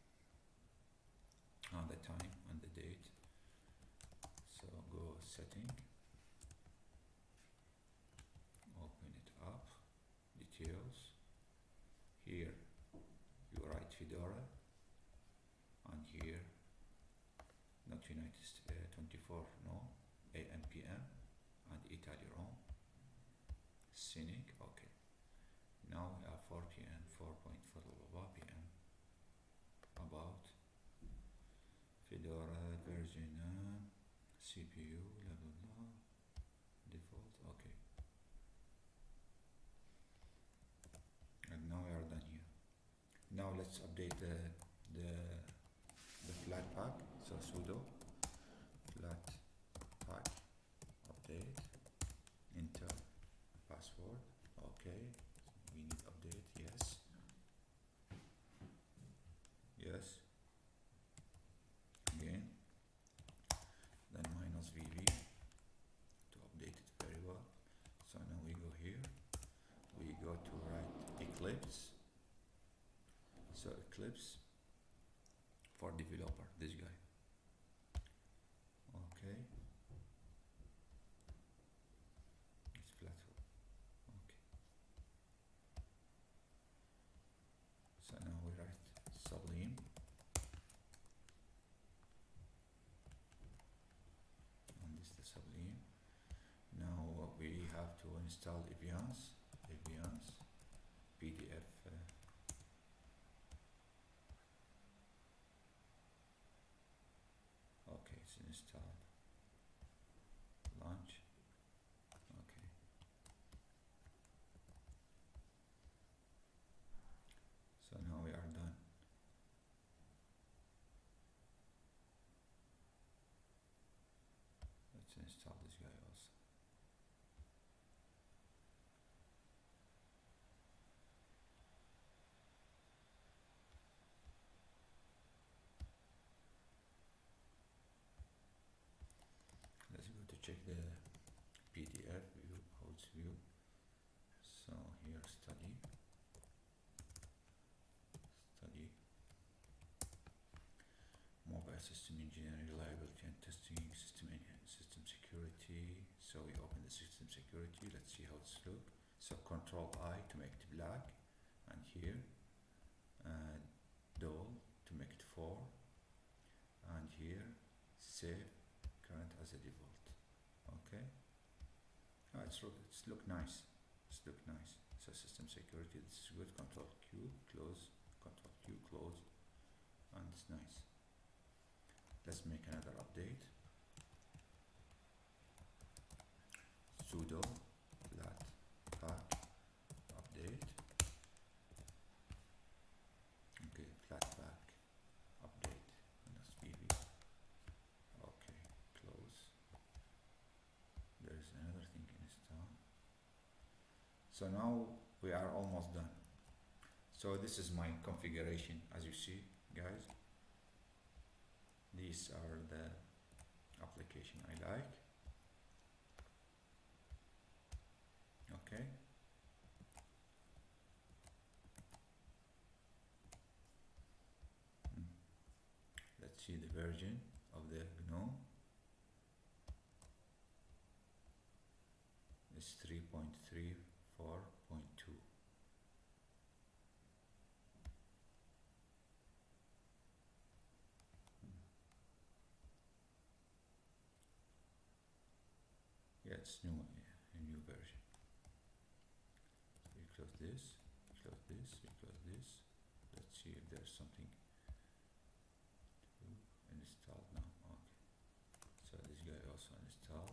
On the time and the date. So go setting. Open it up. Details. Here you write Fedora. And here not United States, uh, twenty-four, no, A M P M and Italy Rome. Scenic, okay. Now we have four P M, four point four P M. About Fedora version, uh, C P U, blah blah blah, default, okay. And now we are done here. Now let's update the the the Flatpak. So sudo Flatpak update, enter password, okay. We need update, yes, yes. Again, then minus V V to update it very well. So now we go here, we go to write Eclipse. So Eclipse for developer, this guy. Okay. It's Flathole. Okay. So now we write Sublime. And this is the Sublime. Now we have to install Eviance. Eviance P D F. Uh, okay, it's installed. Launch. Okay. So now we are done. Let's install this guy also. system engineering, reliability and testing, system system security. So we open the system security. Let's see how it's look. So Control I to make it black, and here uh, Dole to make it four, and here save current as a default. Okay. Oh, it's look it's look nice. It's look nice. So system security. This is good. Control Q close. Control Q close, and it's nice. Let's make another update. Sudo flatpak update. Okay, flatpak update. That's B B. Okay, close. There is another thing installed. So now we are almost done. So this is my configuration, as you see, guys. These are the application I like. Okay. Hmm. Let's see the version of the GNOME. It's three point three four point two. Yeah, it's new, a new version. We close this, we close this, we close this. Let's see if there's something to install now. Okay. So this guy also installed.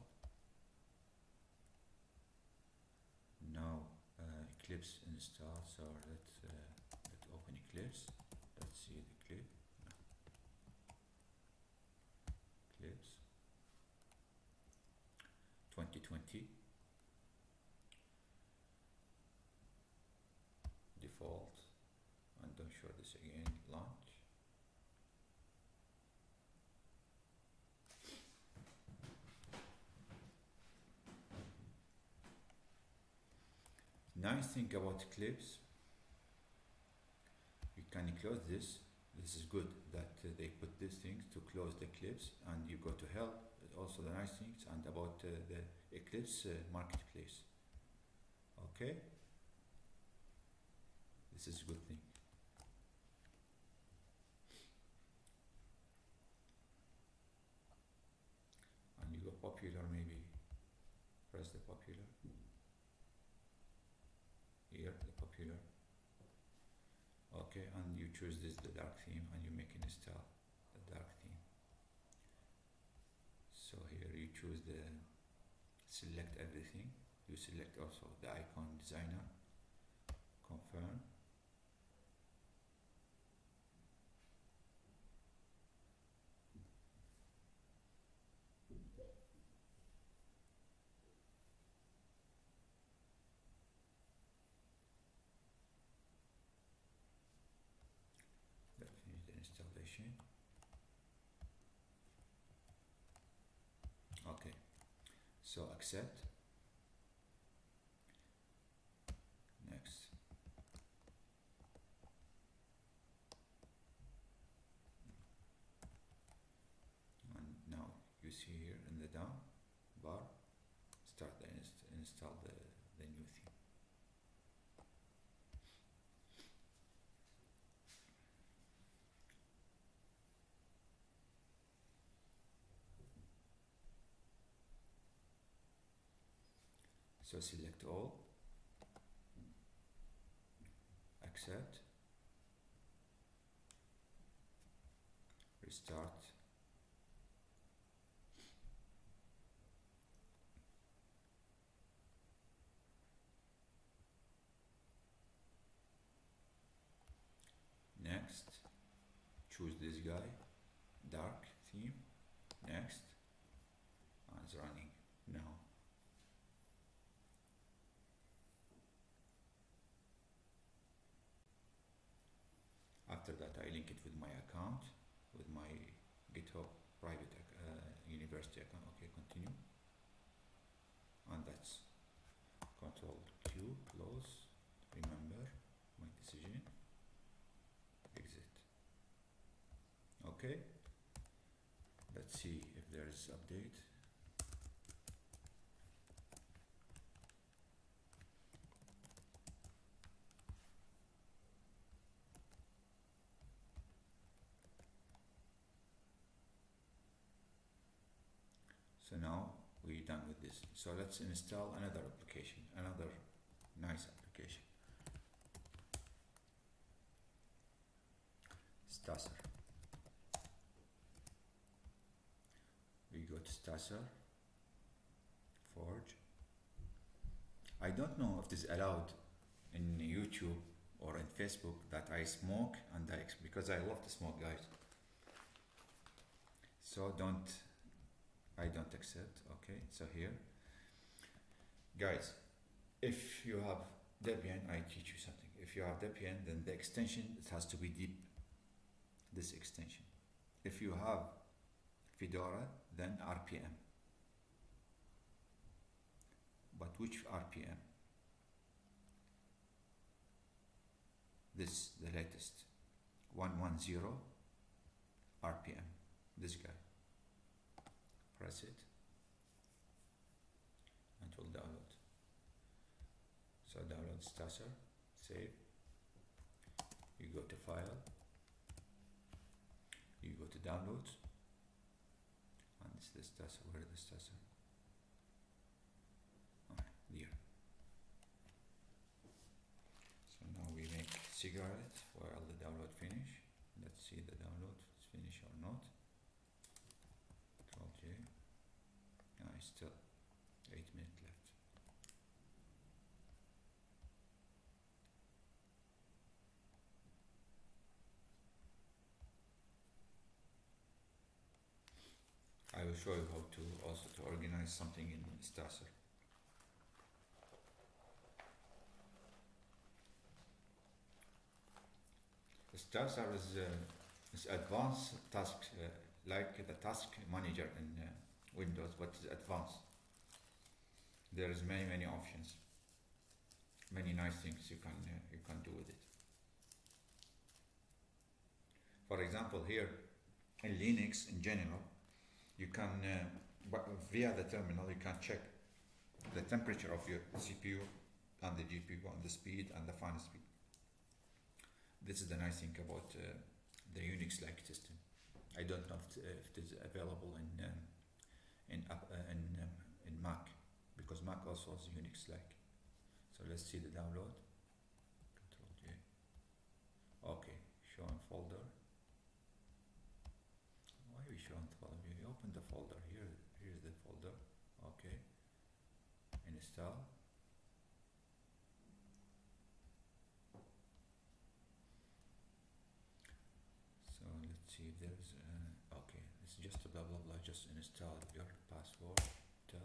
Now uh, Eclipse installed. So let's uh, let's open Eclipse. Let's see the clip. No. Eclipse. twenty twenty default, and don't show this again. Launch. Nice thing about Eclipse, you can close this. This is good that uh, they put these things to close the Eclipse, and you go to help. Also the nice things and about uh, the Eclipse uh, marketplace. Okay, this is a good thing. And you go popular, maybe press the popular here, the popular. Okay, and you choose this, the dark theme, and you make an install the dark theme. So here you choose the select everything. You select also the icon designer. Confirm. Let's finish the installation. Okay, so accept. Next. And now you see here in the down bar, start the inst install the, the new theme. So select all, accept, restart, next, choose this guy, dark theme, next, and it's running now. After that, I link it with my account, with my GitHub private uh, university account. Okay, continue. And that's Control Q, close, remember my decision, exit. Okay, let's see if there's update. So now we're done with this. So let's install another application, another nice application. Stasser. We go to Stasser, Forge. I don't know if it is allowed in YouTube or in Facebook that I smoke and I, because I love to smoke, guys. So don't, I don't accept. Okay, so here, guys, if you have Debian, I teach you something. If you have Debian, then the extension, it has to be deep, this extension. If you have Fedora, then R P M. But which R P M? This, the latest, one ten R P M, this guy. Press it, and it will download. So download Stasser, save. You go to File, you go to Downloads, and it's the Stasser. Where is the Stasser? Ah, there. So now we make cigarette while the download finish. Let's see the download is finished or not. Control J. No, it's still eight minutes left. I will show you how to also to organize something in Stasser. Stasser is, uh, is advanced task, uh, like the task manager in uh, Windows, but it's advanced. There is many many options, many nice things you can uh, you can do with it. For example, here in Linux in general, you can uh, via the terminal you can check the temperature of your C P U and the G P U and the speed and the fan speed. This is the nice thing about uh, the Unix-like system. I don't know if, if it is available in um, in uh, in, um, in Mac, because Mac also is Unix-like. So let's see the download. Control J. Okay, show in folder. Why are we showing folder? You open the folder here. Here's the folder. Okay. Install. So let's see if there's uh, okay. It's just a blah blah blah. Just install your password. Tar.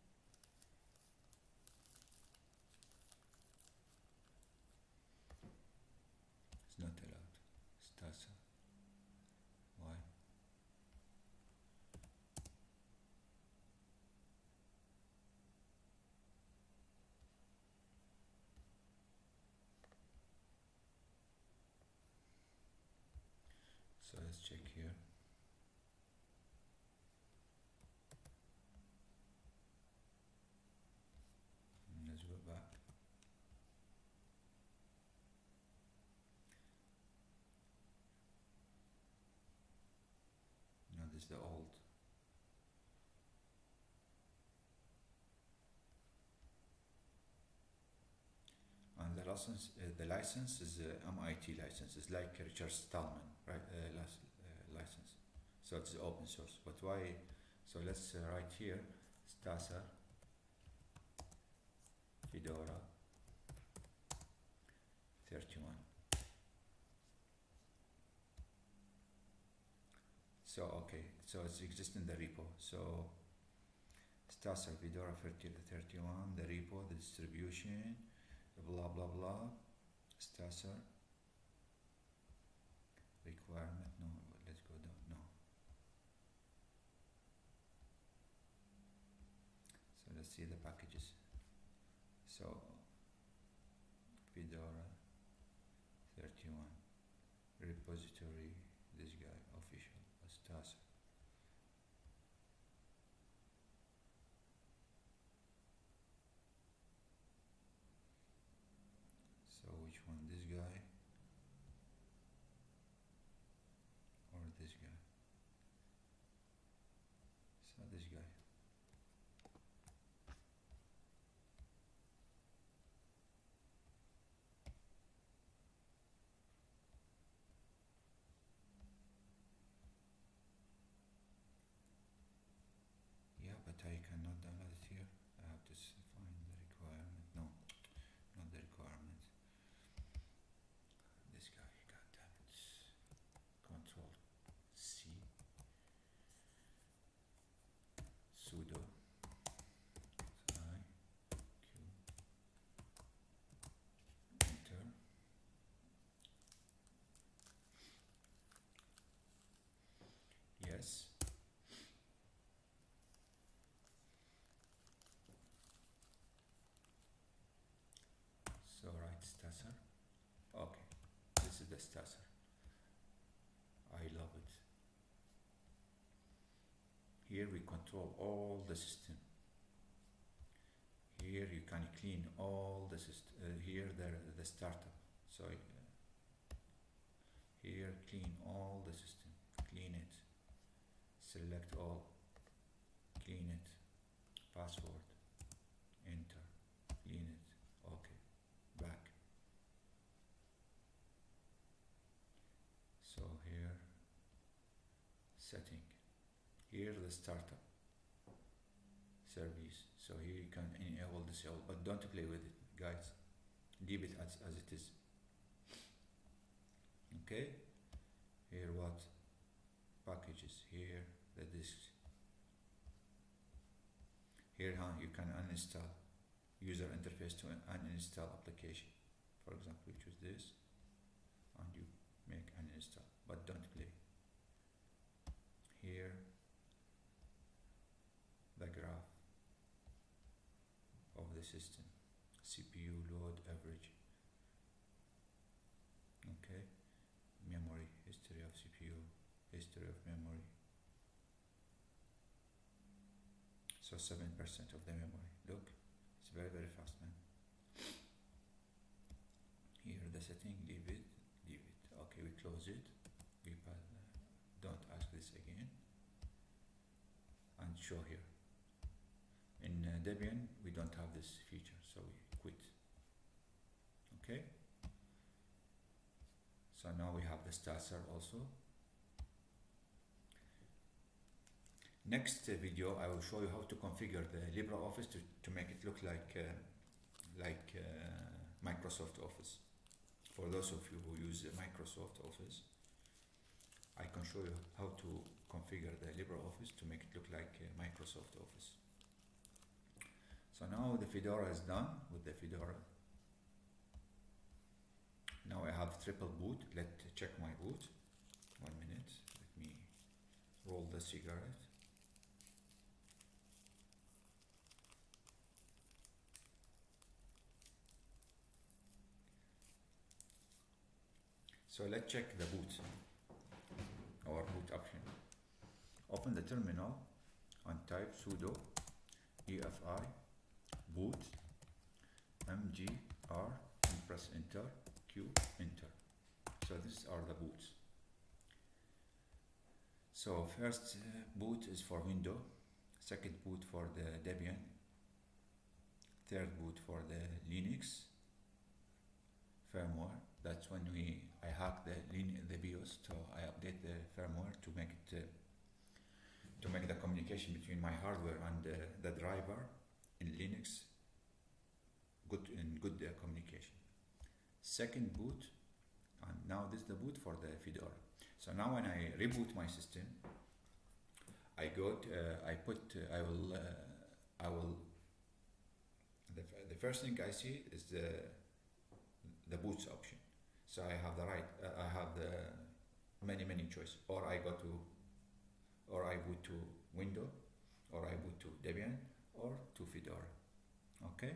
It's not allowed. Stasser. Why? So let's check here. And let's go back. Now this is the old. And the license, uh, the license is uh, M I T license. It's like Richard Stallman, right? Uh, uh, license. So it's open source. But why? So let's uh, write here Stasser Fedora thirty-one. So okay, so it's exists in the repo. So Stasser Fedora thirty-one, the repo, the distribution, blah blah blah. Stasser requirement. No, let's go down. No. So let's see the packages. So Fedora thirty-one repository. This guy official Stasser. So this guy. Yeah, but I cannot download it here. I have to find the requirement. No, not the requirement. This guy, god damn it. Control C. Sudo I Q enter. Yes. So write stasser. Okay, this is the stasser. I love it. Here we control all the system. Here you can clean all the system. Uh, here the the startup. So uh, here clean all the system. Clean it. Select all. Clean it. Password. Enter. Clean it. Okay. Back. So here setting. Here the startup service. So here you can enable disable, but don't play with it, guys. Leave it as, as it is. Okay. Here what? Packages. Here the disks. Here huh, you can uninstall. User interface to uninstall application. For example, you choose this and you make uninstall, but don't play. Here the graph of the system, C P U load average. Okay, memory, history of C P U, history of memory. So seven percent of the memory. Look, it's very very fast, man. Here the setting, leave it, leave it. Okay, we close it. We pass, uh, don't ask this again. And show here. In uh, Debian, we don't have this feature, so we quit. Okay. So now we have the stasser also. Next uh, video, I will show you how to configure the LibreOffice to, to make it look like uh, like uh, Microsoft Office. For those of you who use uh, Microsoft Office, I can show you how to configure the LibreOffice to make it look like uh, Microsoft Office. So now the Fedora is done with the Fedora. Now I have triple boot. Let's check my boot. One minute. Let me roll the cigarette. So let's check the boot. Our boot option. Open the terminal and type sudo E F I boot mgr and press enter, q enter. So these are the boots. So first uh, boot is for Windows, second boot for the Debian, third boot for the Linux firmware. That's when we I hack the the BIOS, so I update the firmware to make it uh, to make the communication between my hardware and uh, the driver in Linux good in good uh, communication. Second boot, and now this is the boot for the Fedora. So now when I reboot my system, I go to, uh, I put uh, I will uh, I will the, the first thing I see is the the boots option. So I have the right uh, I have the many many choice, or I go to or I boot to Windows, or I boot to Debian, or to Fedora. Okay.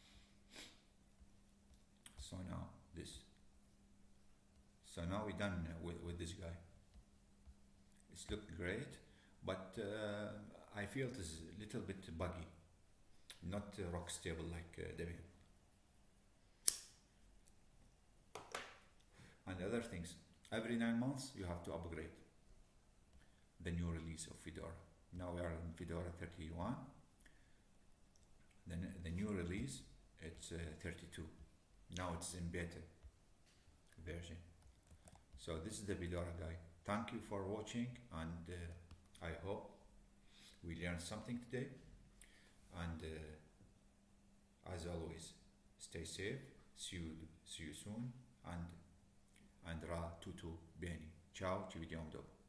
So now this. So now we're done with, with this guy. It's looked great, but uh, I feel it is a little bit buggy, not uh, rock stable like uh, Debian. And other things, every nine months you have to upgrade the new release of Fedora. Now we are in Fedora thirty-one. Then the new release, it's uh, thirty-two. Now it's in beta version. So this is the Fedora guide. Thank you for watching, and uh, I hope we learned something today. And uh, as always, stay safe. See you, see you soon. And and ra tutu bene. Ciao, ci vediamo dopo.